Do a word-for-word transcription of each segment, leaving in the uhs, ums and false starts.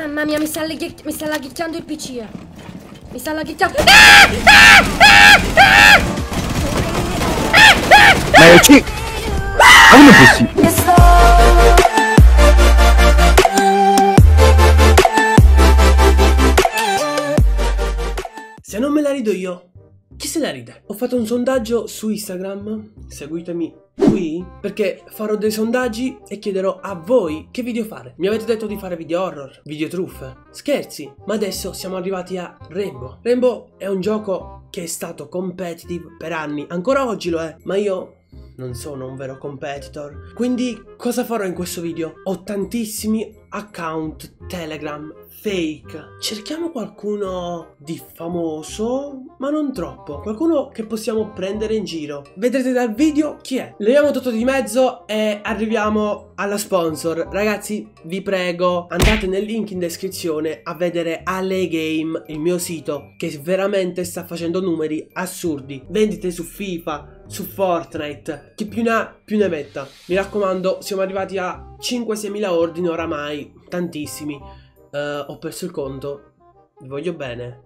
Mamma mia, mi sta, mi sta laghicciando il P C. Mi sta laghicciando. Ah! Ah! Ah! Ah! Ma è C. Ma come è possibile? Se non me la rido io, chi se la ride? Ho fatto un sondaggio su Instagram, seguitemi qui, perché farò dei sondaggi e chiederò a voi che video fare. Mi avete detto di fare video horror, video truffe, scherzi, ma adesso siamo arrivati a Rainbow. Rainbow è un gioco che è stato competitive per anni, ancora oggi lo è, ma io non sono un vero competitor. Quindi cosa farò in questo video? Ho tantissimi account Telegram fake. Cerchiamo qualcuno di famoso, ma non troppo. Qualcuno che possiamo prendere in giro. Vedrete dal video chi è. Leviamo tutto di mezzo e arriviamo alla sponsor. Ragazzi, vi prego, andate nel link in descrizione a vedere Ale Game, il mio sito, che veramente sta facendo numeri assurdi. Vendite su FIFA, su Fortnite, chi più ne ha più ne metta. Mi raccomando, siamo arrivati a cinque sei mila ordini oramai, tantissimi. uh, Ho perso il conto. Vi voglio bene.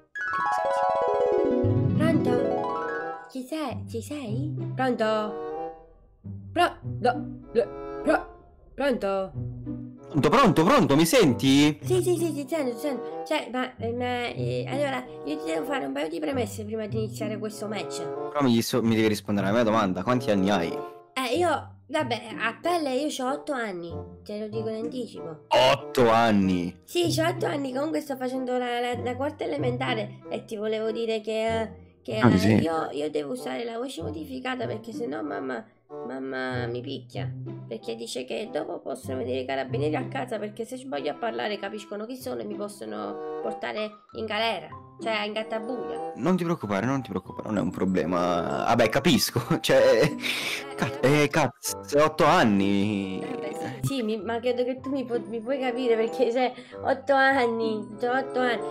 Pronto? Ci sei? Ci sei? Pronto? Pro... Do... Pro... Pronto? Pronto, pronto, pronto, mi senti? Sì, sì, sì, ti sento, ti sento. Cioè, ma, ma eh, allora, io ti devo fare un paio di premesse prima di iniziare questo match. Però mi, mi devi rispondere alla mia domanda, quanti anni hai? Eh, io, vabbè, a pelle io ho otto anni, te lo dico in anticipo. Otto anni? Sì, ho otto anni, comunque sto facendo la, la, la quarta elementare e ti volevo dire che... Che Ah, eh, sì. io, io devo usare la voce modificata perché sennò mamma, mamma mi picchia. Perché dice che dopo possono venire i carabinieri a casa perché se sbaglio a parlare capiscono chi sono e mi possono portare in galera. Cioè in gattabuia. Non ti preoccupare, non ti preoccupare, non è un problema. Vabbè, capisco. Cioè, cazzo, eh, cazzo, otto anni. Vabbè, sì, sì, mi, ma credo che tu mi, pu mi puoi capire perché c'è otto anni, otto anni.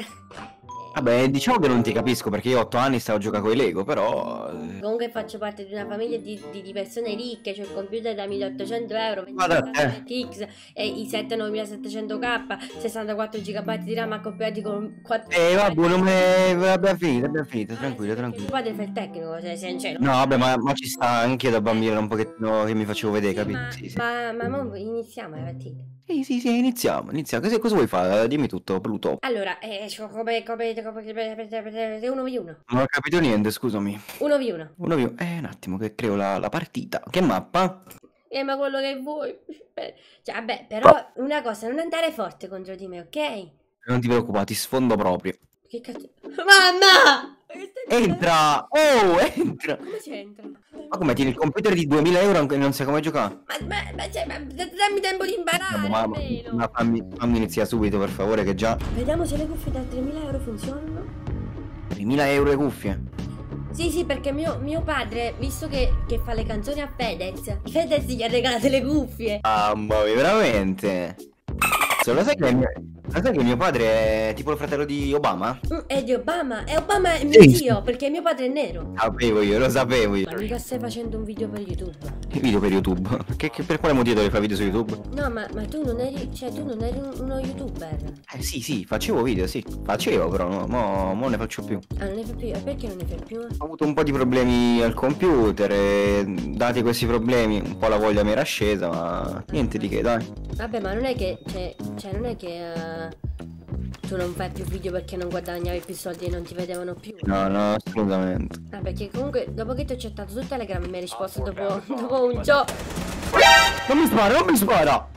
Vabbè, diciamo che non ti capisco perché io a otto anni stavo a giocare con i Lego, però... Comunque faccio parte di una famiglia di, di, di persone ricche, c'ho il computer da milleottocento euro, Guarda te. R T X e i sette novantasettecento K, sessantaquattro giga di RAM accoppiati con quattro... Eh, vabbè, non me... Abbiamo finito, abbiamo finito, tranquillo, tranquillo. Tuo padre fa il tecnico, cioè sincero. No, vabbè, ma, ma ci sta anche io da bambino un pochettino che mi facevo vedere, Sì, capito? ma, Sì, sì. ma, ma, ma mo iniziamo la partita. Sì, sì, sì, iniziamo, iniziamo. Cosa, cosa vuoi fare? Dimmi tutto, Pluto. Allora, eh, come, come, come, uno vu uno. Non ho capito niente, scusami. uno vu uno. Uno più. Eh, un attimo che creo la, la partita. Che mappa? Eh, ma quello che vuoi. Cioè, vabbè, però una cosa, non andare forte contro di me, ok? Non ti preoccupare, ti sfondo proprio. Che cazzo? Mamma! Entra! Oh, entra! Come si entra? Ma come, tieni il computer di duemila euro e non sai come giocare? Ma, ma, ma, cioè, ma dammi tempo di imparare Ma, almeno. ma fammi, fammi iniziare subito, per favore, che già... Vediamo se le cuffie da tremila euro funzionano. tremila euro le cuffie? Sì, sì, perché mio, mio padre, visto che, che fa le canzoni a Fedez, Fedez gli ha regalato le cuffie. Mamma mia, veramente? Lo sai che, mio, lo sai che mio padre è tipo il fratello di Obama? Mm, è di Obama, e Obama è mio Sì. zio, perché mio padre è nero. Sapevo io, lo sapevo io. Ma mica stai facendo un video per YouTube? Che video per YouTube? Che, che, per quale motivo devi fare video su YouTube? No, ma, ma tu non eri, cioè tu non eri un- uno YouTuber. Eh sì, sì, facevo video, sì. Facevo, però no, mo, mo ne faccio più. Ah, non ne fai più? E perché non ne fai più? Ho avuto un po' di problemi al computer e dati questi problemi un po' la voglia mi era scesa, ma niente di che, dai. Vabbè, ma non è che, cioè, cioè non è che eh, tu non fai più video perché non guadagnavi più soldi e non ti vedevano più. No, no, assolutamente. Ah, perché comunque dopo che ti ho chattato su Telegram mi hai risposto dopo, dopo un gioco. Non mi spara, non mi spara!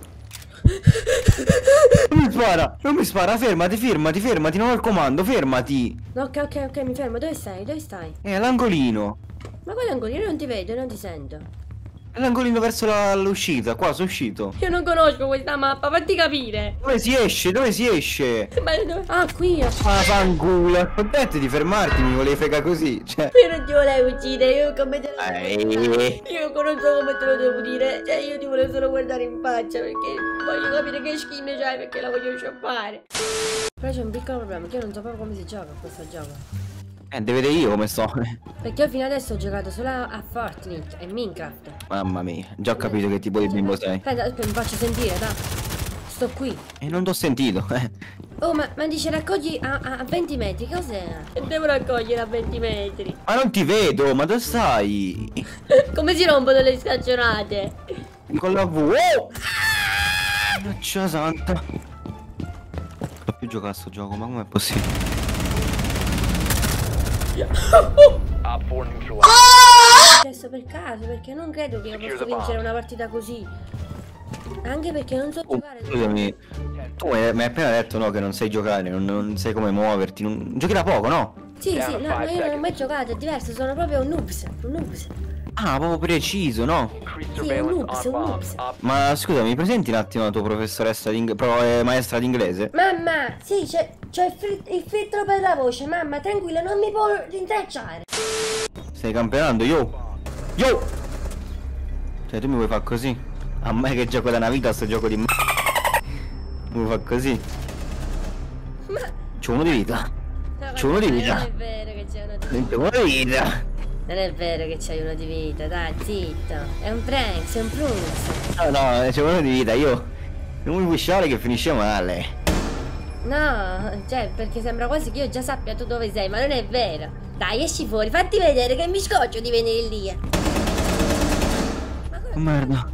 Non mi spara, non mi spara, fermati, fermati, fermati, non ho il comando, fermati! No, ok, ok, ok, mi fermo. Dove stai? Dove stai? È all'angolino. Ma quello angolo, io non ti vedo, non ti sento. È l'angolino verso la- l'uscita, qua sono uscito. Io non conosco questa mappa, fatti capire. Dove si esce? Dove si esce? Ma dove... Ah, qui. Ah, fanculo, smetti di fermarti, mi volevi fregare così, cioè. Io non ti volevo uccidere, io come te lo Eh. devo dire? Io non so come te lo devo dire. Cioè, io ti volevo solo guardare in faccia perché voglio capire che skin c'hai perché la voglio shoppare. Però c'è un piccolo problema, che io non so proprio come si gioca a questo gioco. Eh, devi vedere io come sto. Perché io fino adesso ho giocato solo a Fortnite e Minecraft. Mamma mia, già ho capito che tipo di bimbo sei. Aspetta, aspetta, mi faccio sentire, dai. sto qui. E non t'ho sentito, eh. Oh, ma, ma dice raccogli a, a- a venti metri, cos'è? Devo raccogliere a venti metri. Ma non ti vedo, ma dove stai? Come si rompono le scaccionate? Con la V. Oh! Minaccia santa. Non so più giocare a sto gioco, ma com'è possibile? Adesso per caso, perché non credo che io possa vincere una partita così. Anche perché non so Oh, giocare. scusami, tu mi hai mi hai appena detto no che non sai giocare, non, non sai come muoverti, non... giochi da poco, no? Sì, sì, no, ma io non ho mai giocato, è diverso, sono proprio un noobs, un noobs. Ah, proprio preciso, no? Sì, un noobs, un noobs. Ma scusa, mi presenti un attimo la tua professoressa di eh, maestra d'inglese? Mamma, sì, c'è, c'è il, fil- il filtro per la voce, mamma, tranquilla, non mi può rintracciare. Stai campionando, yo! Yo! Cioè tu mi vuoi fare così? A me che gioco da una vita a sto gioco di m***a. Mi vuoi fare così? Ma... C'ho uno di vita. No, C'ho uno di non vita. è vero che c'è uno di vita. C'ho uno di vita. Non è vero che c'hai uno di vita, dai, zitto. È un prank, è un prunz. No, no, c'è uno di vita, io. Non mi wisciare che finisce male. No, cioè, perché sembra quasi che io già sappia tu dove sei, ma non è vero. Dai, esci fuori, fatti vedere che mi scoccio di venire lì. Ma come... Oh, merda.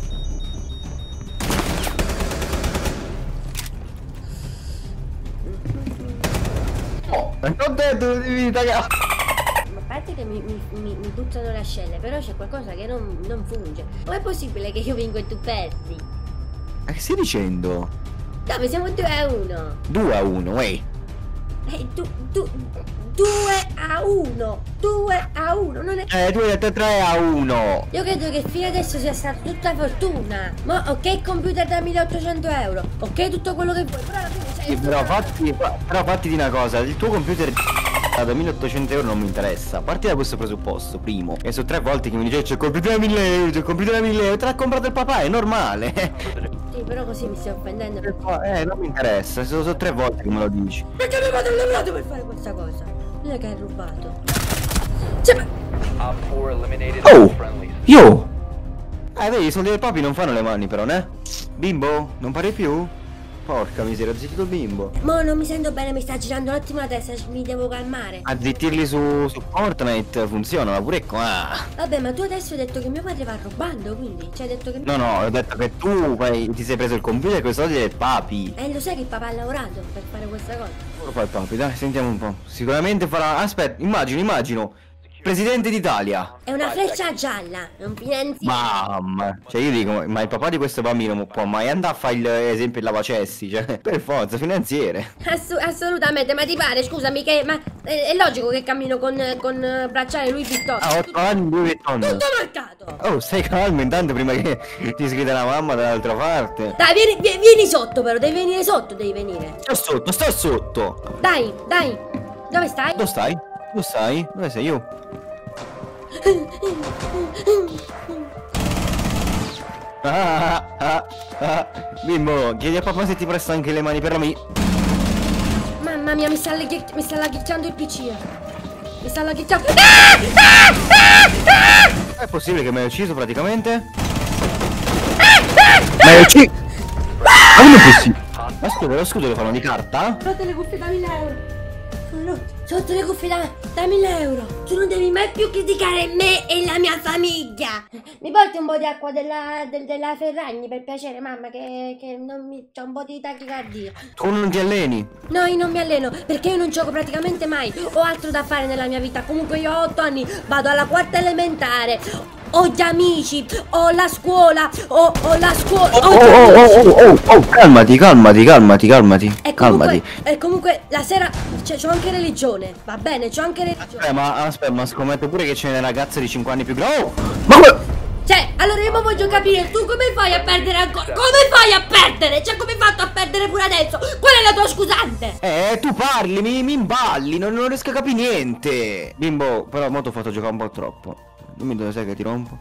Oh, non ho detto di vita, cazzo. Ma a parte che mi, mi, mi, mi buttano le ascelle, però c'è qualcosa che non, non funge. Com'è possibile che io vinco e tu perdi? Ma che stai dicendo? Dove siamo due a uno? due a uno, ehi. Eh, tu, tu, due a uno, due a uno, non è... Eh, tu hai detto tre a uno. Io credo che fino adesso sia stata tutta fortuna. Ma ok computer da milleottocento euro, ok tutto quello che vuoi, però alla fine sei... Sì, però fatti, però fatti di una cosa, il tuo computer da milleottocento euro non mi interessa. Parti da questo presupposto, primo. E su tre volte che mi dice c'è il computer da mille euro, c'è il computer da mille euro, te l'ha comprato il papà, è normale. Sì, però così mi stai offendendo. Eh, non mi interessa, sono, sono tre volte che me lo dici. Perché mi vado lavorato per fare questa cosa? Non è che hai rubato. Cioè, ma... Oh! Io! Eh, vedi, i soldi del papi non fanno le mani però, né? Bimbo, non pare più? Porca miseria, ho zittito il bimbo. Mo non mi sento bene, mi sta girando un attimo la testa, mi devo calmare. A zittirli su, su Fortnite funziona, ma pure qua. Vabbè, ma tu adesso hai detto che mio padre va rubando, quindi ci hai detto che... No, no, ho detto che tu poi ti sei preso il computer con i soldi del papi. Eh, lo sai che il papà ha lavorato per fare questa cosa? Lo fa il papi, dai, sentiamo un po'. Sicuramente farà... Aspetta, immagino, immagino. Presidente d'Italia. È una freccia gialla, non finanzi... Mamma. Cioè io dico, ma il papà di questo bambino non può mai andare a fare il esempio il lavacessi, cioè, per forza, finanziere. Assu- assolutamente, ma ti pare, scusami, che... Ma è, è logico che cammino con, con eh, bracciale Louis Vuitton. Ah, otto anni, due Vuitton. Tutto marcato! Oh, stai calmo intanto prima che ti scrive la mamma dall'altra parte. Dai, vieni, vi- vieni sotto però, devi venire sotto, devi venire. Sto sotto, sto sotto. Dai, dai. Dove stai? Dove stai? Dove stai? Dove sei io? Ah, ah, ah. Bimbo, chiedi a papà se ti presta anche le mani per la mi. Mamma mia, mi sta, laghi- mi sta laghicciando il P C. Mi sta laghicciando... È possibile che mi hai ucciso praticamente? Ma hai ucciso? Ma non è possibile. Ma scusa, lo scudo lo fanno di carta? Rotte le cuffie da mille euro. Sono rotte. Sotto le cuffie da, da mille euro. Tu non devi mai più criticare me e la mia famiglia. Mi porti un po' di acqua della, del- della Ferragni per piacere, mamma, che, che non mi... c'ho un po' di tachicardia. Tu non ti alleni? No, io non mi alleno perché io non gioco praticamente mai. Ho altro da fare nella mia vita. Comunque io ho otto anni, vado alla quarta elementare. Ho gli amici, ho la scuola, ho, ho la scuola. Oh, ho gli oh, amici. oh, oh, oh, oh, calmati, calmati, calmati, calmati. E Calmati. comunque, e comunque la sera c'è- c'ho anche religione, va bene, c'ho anche religione. Eh, ma aspetta, ma scommetto pure che c'è una ragazza di cinque anni più grande. Oh, ma que- Cioè, allora io mo voglio capire, tu come fai a perdere ancora? Come fai a perdere? Cioè, come hai fatto a perdere pure adesso? Qual è la tua scusante? Eh, tu parli, mi, mi imballi, non, non riesco a capire niente. Bimbo, però mo ti ho fatto giocare un po' troppo. Dimmi dove sei che ti rompo.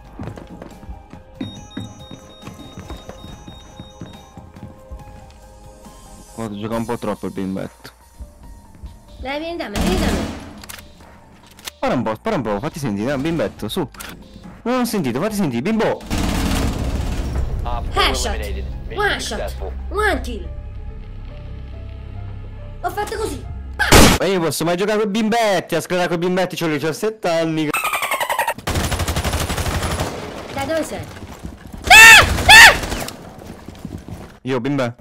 Ho fatto giocare un po' troppo il bimbetto. Dai, vieni da me, vieni da me. Spara un po', spara un po', fatti sentire, dai, bimbetto, su. Non ho sentito, fatti sentire, bimbo. Headshot. One shot. One kill. Ho fatto così. Ma io posso mai giocare con i bimbetti? A sclerare con i bimbetti, ho diciassette anni. Da dove sei? Io bimbe.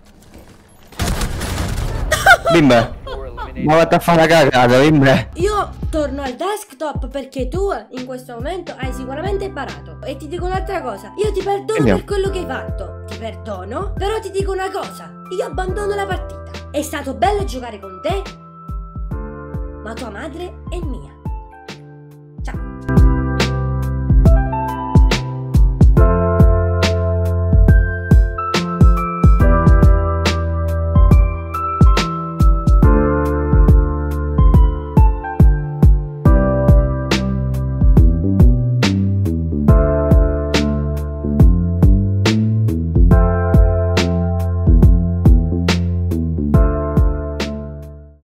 Bimbe. Ma vatti a fare la cagata, bimbe. Io torno al desktop perché tu in questo momento hai sicuramente imparato. E ti dico un'altra cosa. Io ti perdono Andiamo. per quello che hai fatto. Ti perdono. Però ti dico una cosa. Io abbandono la partita. È stato bello giocare con te, ma tua madre è mia.